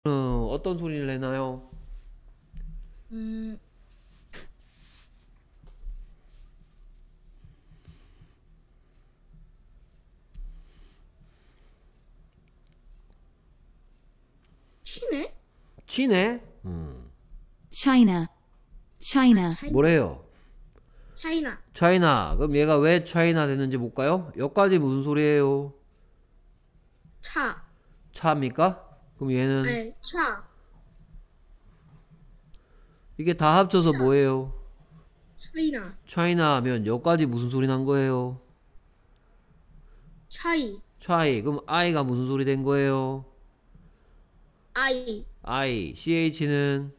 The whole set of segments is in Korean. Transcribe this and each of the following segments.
어떤 소리를 내나요? 음, 쉬네? 치네? China, China, 뭐래요? 차이나. 차이나. 그럼 얘가 왜 차이나 됐는지 볼까요? 여기까지 무슨 소리예요? 차. 차입니까? 그럼 얘는 아니, 차. 이게 다 합쳐서 차. 뭐예요? 차이나. 차이나 하면 여기까지 무슨 소리 난 거예요? 차이. 차이. 그럼 I가 무슨 소리 된 거예요? 아이. I. CH는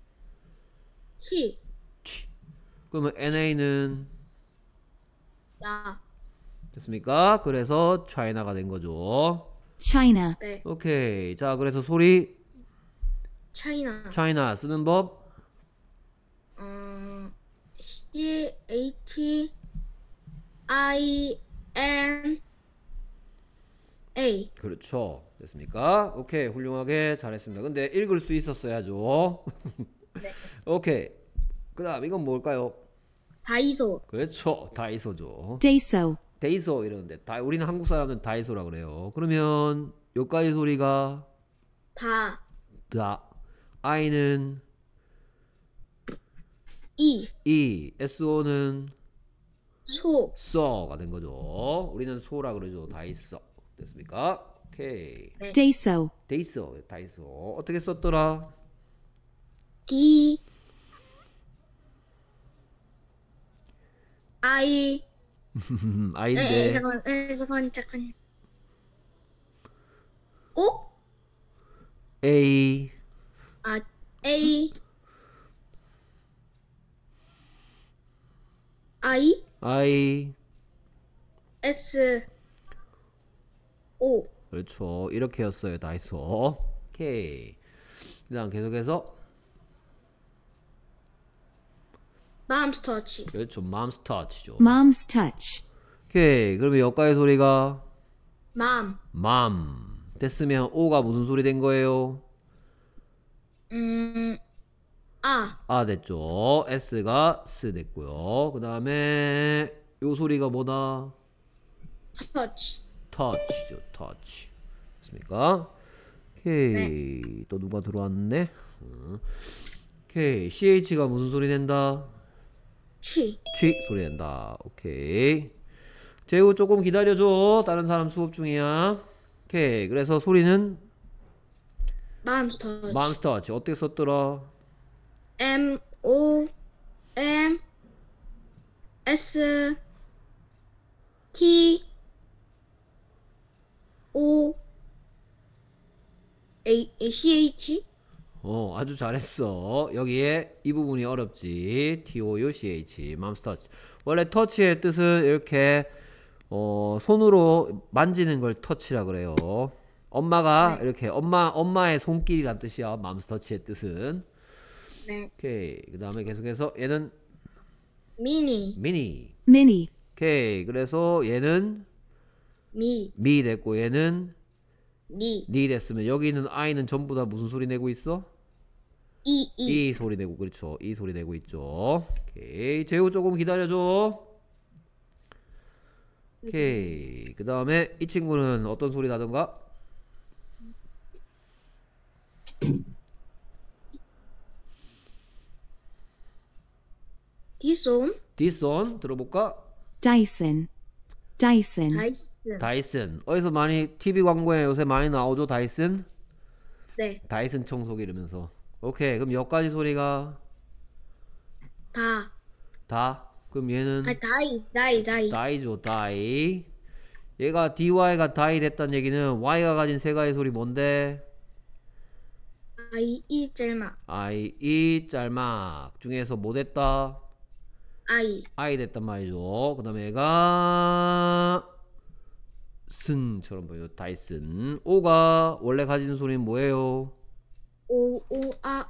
히. 치. 그러면 NA는 야. 됐습니까? 그래서 차이나가 된 거죠. China, 네. 오케이. 자, 그래서 소리 차이나. 차이나 쓰는 법. C H I N A. 그렇죠. 됐습니까? 오케이. 훌륭하게 잘했습니다. 근데 읽을 수 있었어야죠. 네. 오케이. 그 다음 이건 뭘까요? 다이소. 그렇죠. 다이소죠. Daiso, 데이소 이러는데 우리는 한국 사람들은 다이소라 그래요. 그러면 여기까지 소리가 다. 다. I는 이. E. SO는 소. 써가 된 거죠. 우리는 소라 그러죠. 다이소. 됐습니까? 오케이. Daiso, 데이소. 다이소. 어떻게 썼더라? D I. I인데 잠깐. 오? A 아, A I I S O. 그렇죠. 이렇게였어요. 다이소. 오케이. 그다음 계속해서 맘스터치. 그렇죠. 맘스 터치죠. Mom's Touch, 오케이. 그러면 여기까지 소리가 맘. 맘 됐으면 O가 무슨 소리 된 거예요? 아. 됐죠. S가 스 됐고요. 그 다음에 요 소리가 뭐다? 터치. 터치죠. 터치. 됐습니까? 오케이. 네. 또 누가 들어왔네? 오케이. CH가 무슨 소리 낸다? 취. 취 소리 낸다. 오케이. 재우 조금 기다려줘. 다른 사람 수업 중이야. 오케이. 그래서 소리는 맘스터치. 맘스터치. 어떻게 썼더라? M O M S T O C H. 아주 잘했어. 여기에 이 부분이 어렵지. TOUCH, 맘스터치. 원래 터치의 뜻은 이렇게 손으로 만지는 걸 터치라 그래요. 엄마가 네. 이렇게 엄마의 손길이란 뜻이야. 맘스터치의 뜻은. 네. 오케이. 그 다음에 계속해서 얘는 미니. 미니. Mini, 오케이. 그래서 얘는 미 됐고 얘는 니. 니 됐으면 여기 있는 I는 전부 다 무슨 소리 내고 있어? 이 소리 내고 그렇죠. 이 소리 내고 있죠. 오케이. 재우 조금 기다려줘. 오케이. 그 다음에 이 친구는 어떤 소리 나던가? 디손. 디손 들어볼까? Dyson, Dyson, 다이슨. 다이슨. 어디서 많이 TV 광고에 요새 많이 나오죠? 다이슨? 네. 다이슨 청소기 이러면서. 오케이. 그럼 여기까지 소리가 다. 다. 그럼 얘는 다이. 다이죠. 다이. 얘가 DY가 다이 됐다는 얘기는 Y가 가진 세 가지 소리 뭔데? I 이 짤막. I, E, 짤막 중에서 뭐 됐다? I 됐단 말이죠. 그 다음에 얘가 승처럼 보여요. 다이슨. O가 원래 가진 소리는 뭐예요? O 아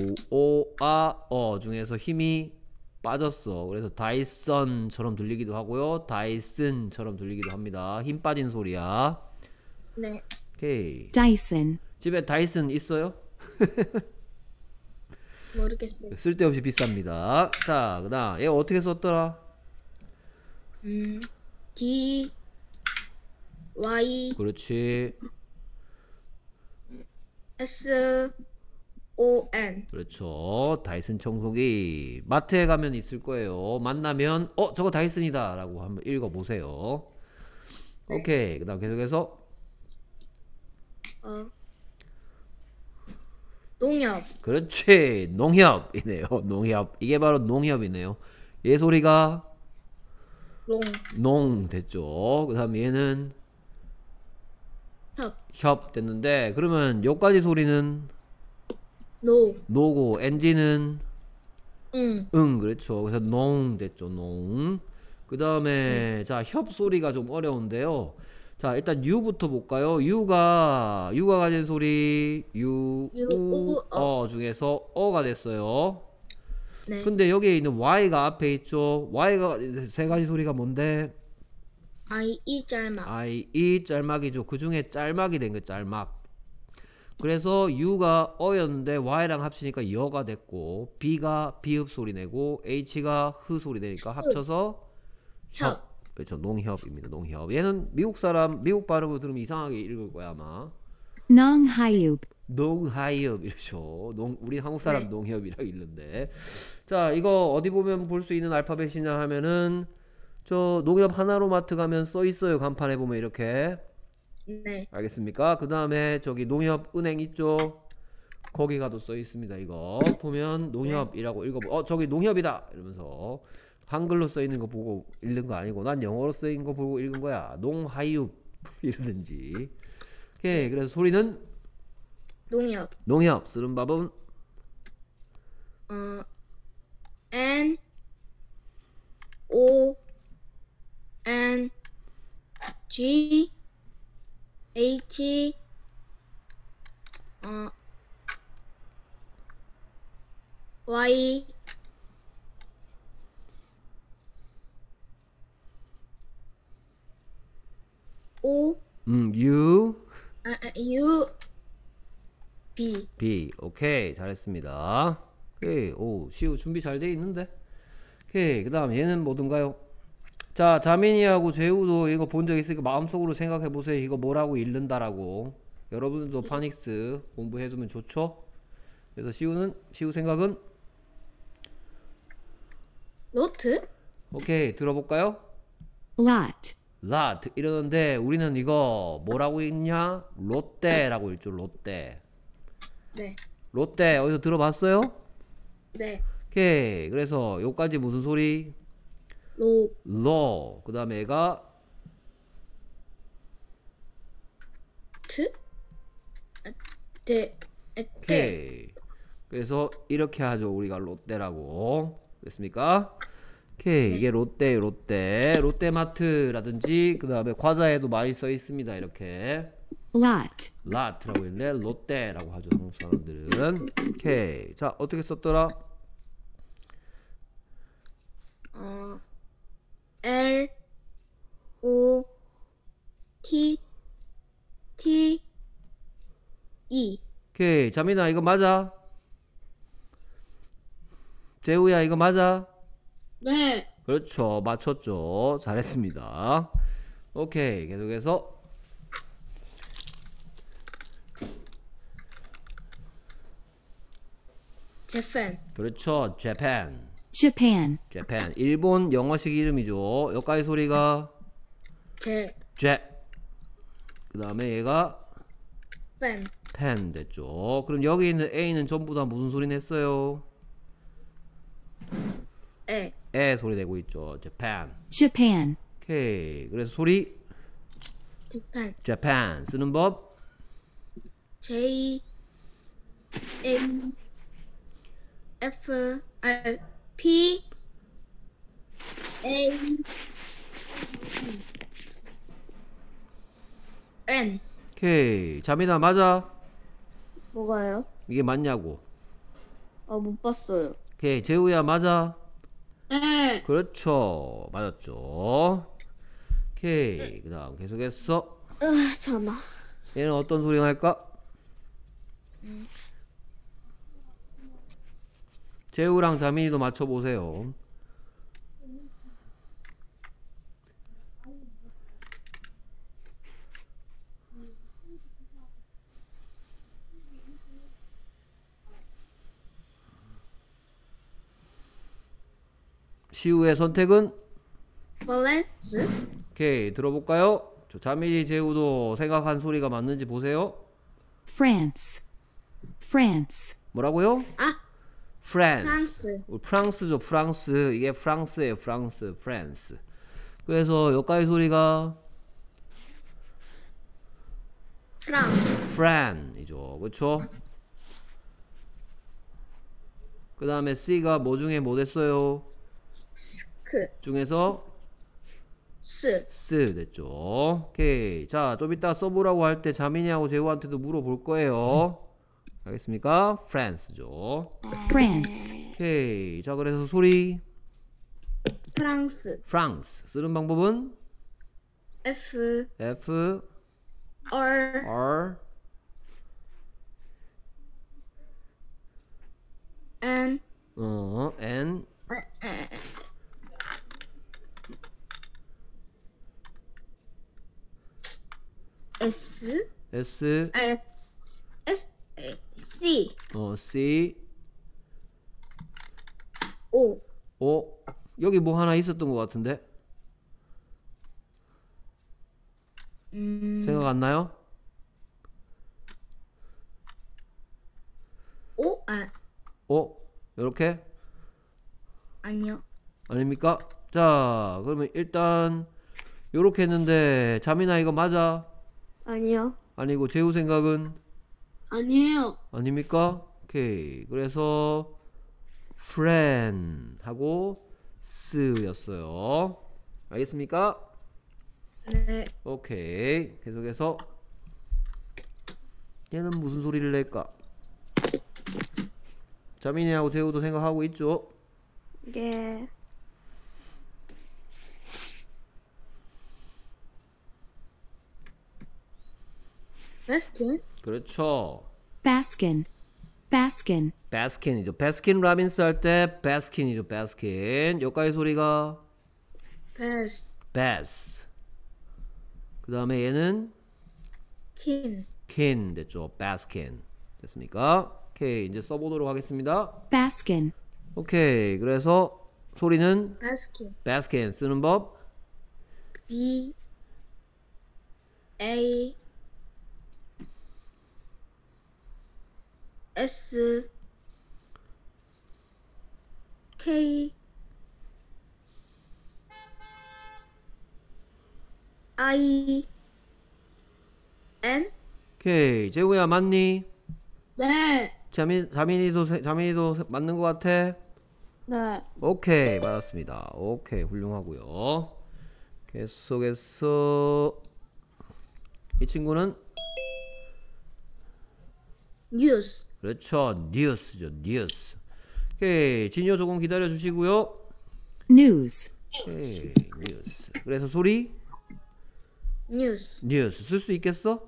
어. 중에서 힘이 빠졌어. 그래서 다이슨처럼 들리기도 하고요. 다이슨처럼 들리기도 합니다. 힘 빠진 소리야. 네. 오케이. Dyson, 집에 다이슨 있어요? 모르겠어요. 쓸데없이 비쌉니다. 자, 그다음 얘 어떻게 썼더라? D Y 그렇지. S O N. 그렇죠. 다이슨 청소기. 마트에 가면 있을 거예요. 만나면 저거 다이슨이다 라고 한번 읽어보세요. 네. 오케이. 그 다음 계속해서 농협. 그렇지. 농협이네요. 농협. 이게 바로 농협이네요. 얘 소리가 롱. 농 됐죠. 그 다음 얘는 협. 협 됐는데, 그러면 요까지 소리는 노. 노고 엔진은 응. 응. 그렇죠. 그래서 농 됐죠. 농. 그 다음에 자, 협 소리가 좀 어려운데요. 자, 일단 유부터 볼까요? 유가 가진 소리 유, 유, 우, 우, 어. 중에서 어가 됐어요. 네. 근데 여기에 있는 Y가 앞에 있죠. Y가 세 가지 소리가 뭔데? I E 짤막. I, E 짤막이죠. 그 중에 짤막이 된 거 짤막. 그래서 U가 어였는데 Y랑 합치니까 여가 됐고, B가 비읍 소리 내고, H가 흐 소리 내니까 합쳐서 협. 그렇죠. 농협입니다. 농협. 얘는 미국 사람, 미국 발음으로 들으면 이상하게 읽을 거야 아마. 농하윕, 농하협 이러죠. 우리 한국 사람 네. 농협이라고 읽는데. 자, 이거 어디 보면 볼 수 있는 알파벳이냐 하면은 저 농협 하나로마트 가면 써 있어요. 간판에 보면 이렇게. 네. 알겠습니까? 그 다음에 저기 농협 은행 있죠? 거기 가도 써 있습니다. 이거 보면 농협이라고 읽어보. 저기 농협이다 이러면서 한글로 써 있는 거 보고 읽는 거 아니고, 난 영어로 써 있는 거 보고 읽은 거야. 농하윕 이러든지. 오케이. 그래서 소리는 농협. 농협. 쓰는 법은 N O N G H Y O U, U B. B. 오케이. 잘했습니다. 오케이. 오, 시우 준비 잘 돼 있는데. 오케이. 그 다음 얘는 뭐든가요? 자, 자민이하고 재우도 이거 본 적 있으니까 마음속으로 생각해 보세요. 이거 뭐라고 읽는다라고. 여러분들도 파닉스 공부해두면 좋죠? 그래서 시우 생각은? 로트? 오케이. 들어볼까요? lot, lot 이러는데 우리는 이거 뭐라고 읽냐? 롯데라고 읽죠. 롯데. 네. 롯데 어디서 들어봤어요? 네. 오케이. 그래서 요까지 무슨 소리? 로. 그 다음에 얘가 트? 데. 때. 오케이. 그래서 이렇게 하죠. 우리가 롯데라고. 됐습니까? 오케이. 네. 이게 롯데마트라든지 그 다음에 과자에도 많이 써 있습니다. 이렇게 lot, lot라고 읽는데 롯데라고 하죠. 한국 사람들은. 오케이. 자, 어떻게 썼더라? L O T T E. 오케이. 자민아 이거 맞아? 재우야 이거 맞아? 네. 그렇죠. 맞췄죠. 잘했습니다. 오케이. 계속해서 재팬. 그렇죠. Japan. Japan, 일본 영어식 이름이죠. 여기까지 소리가 재. 그 다음에 얘가 팬. pen 됐죠. 그럼 여기 있는 A는 전부 다 무슨 소리 냈어요? 에 소리 내고 있죠. Japan, 오케이. 그래서 소리 재팬. Japan 쓰는 법 J N F R P A N. 오케이. 자민아 맞아? 뭐가요? 이게 맞냐고. 못 봤어요. 오케이. 재우야 맞아? 네. 그렇죠. 맞았죠. 오케이. 그 다음 계속해서 잠깐만. 얘는 어떤 소리 날까? 재우랑 자민이도 맞춰보세요. 시우의 선택은? 밸런스. 오케이, 들어볼까요? 저 자민이 재우도 생각한 소리가 맞는지 보세요. France. France. 뭐라고요? 아, 프랑스. 프랑스. 프랑스죠, 프랑스. 이게 프랑스예요, 프랑스, 프랑스. 그래서 여기까지 소리가 프란이죠, 그렇죠? 그 다음에 C가 뭐 중에 뭐 됐어요? 스크. 중에서 스 됐죠. 오케이. 자, 좀 이따 써보라고 할 때 자민이하고 재우한테도 물어볼 거예요. 알겠습니까? 프랑스죠. France. 오케이. 자, 그래서 소리 프랑스. 프랑스 쓰는 방법은 F F R R N N S S S C C O. O. 여기 뭐 하나 있었던 것 같은데 생각 안 나요? O O 요렇게 아니요. 아닙니까? 자, 그러면 일단 요렇게 했는데 자민아 이거 맞아? 아니요. 아니고 재우 생각은 아니에요. 아닙니까? 오케이. 그래서 friend 하고 스였어요. 알겠습니까? 네. 오케이. 계속해서 얘는 무슨 소리를 낼까? 자민이하고 재우도 생각하고 있죠? 예. 베스킨? 그렇죠. Baskin. Baskin. 바스킨이죠. 바스킨 라빈스 할 때 바스킨이죠. 바스킨. 여기까지 소리가 베스 bass. 그 다음에 얘는 킨. kin 됐죠. baskin. 됐습니까? 오케이. 이제 써보도록 하겠습니다. Baskin. 오케이. 그래서 소리는 베스킨. baskin 쓰는 법. B A S K I N. 오케이. 재우야 맞니? 네. 자민이도 맞는 것 같아? 네. 오케이. 맞았습니다. 오케이. 훌륭하고요. 계속해서 이 친구는 뉴스. 그렇죠. 뉴스죠. 뉴스. 오케이. 진요 조금 기다려 주시고요. News. 오케이. 뉴스. 그래서 소리 뉴스. 뉴스 쓸 수 있겠어?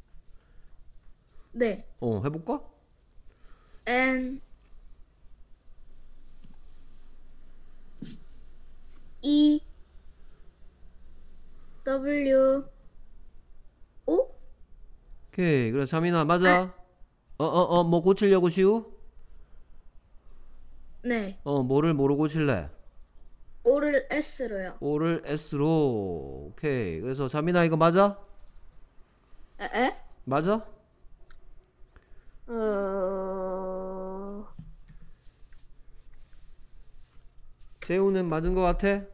네. 해볼까? N E W O. 오케이. 그래 자민아 맞아. 뭐 고치려고 시우? 네. 뭐를 고칠래? O를 S로요. O를 S로. 오케이. 그래서 자민아 이거 맞아? 에? 맞아? 재우는 맞은 것 같아?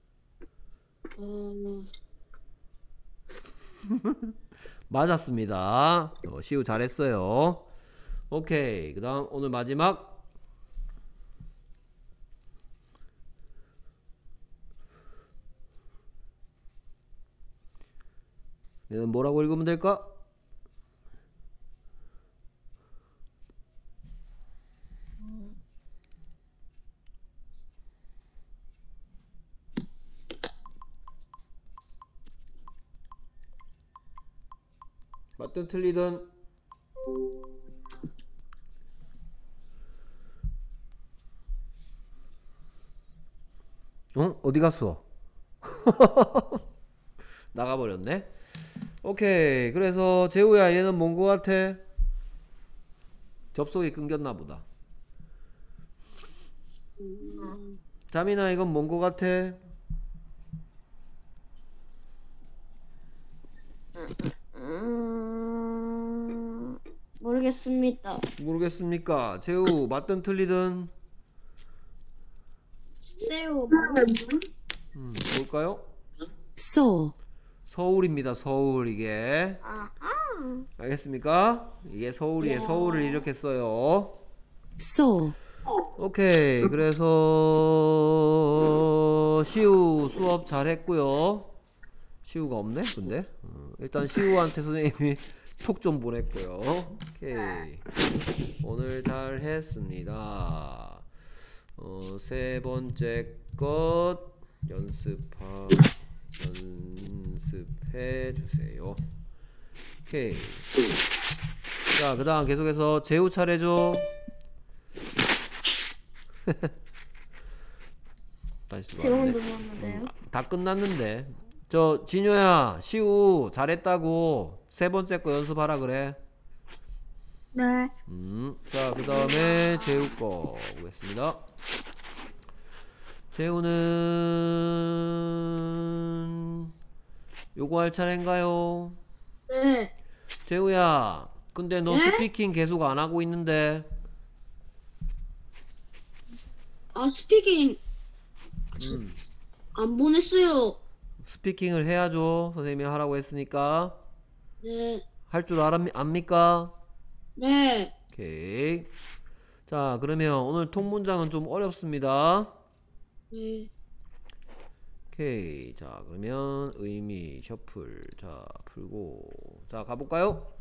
맞았습니다. 시우 잘했어요. 오케이. 그 다음 오늘 마지막 얘는 뭐라고 읽으면 될까? 맞든 틀리든 어? 어디 갔어? 나가버렸네. 오케이. 그래서 재우야, 얘는 뭔 거 같아? 접속이 끊겼나 보다. 자민아, 이건 뭔 거 같아? 모르겠습니다. 모르겠습니까? 재우, 맞든 틀리든 새우. 뭘까요? Seoul. 서울입니다. 서울. 이게 아하. 알겠습니까? 이게 서울이에요. 서울을 이렇게 써요. Seoul. 오케이. 그래서 시우 수업 잘했고요. 시우가 없네. 근데 일단 시우한테 선생님이 톡 좀 보냈고요. 오케이. 오늘 잘했습니다. 세 번째 것 연습해 주세요. 오케이. 자, 그 다음 계속해서 재우 차례죠. 다시 새우는 들어왔네. 먹었는데요. 다 끝났는데. 저 진효야, 시우 잘했다고 세 번째 거 연습하라 그래. 네. 자, 그 다음에 재우 거 보겠습니다. 재우는 요거 할 차례인가요? 네. 재우야, 근데 너 네? 스피킹 계속 안 하고 있는데. 스피킹 안 보냈어요. 스피킹을 해야죠. 선생님이 하라고 했으니까. 네. 할 줄 압니까? 네. 오케이. 자, 그러면 오늘 통 문장은 좀 어렵습니다. 네. 오케이. 자, 그러면 의미 셔플. 자, 풀고. 자, 가볼까요?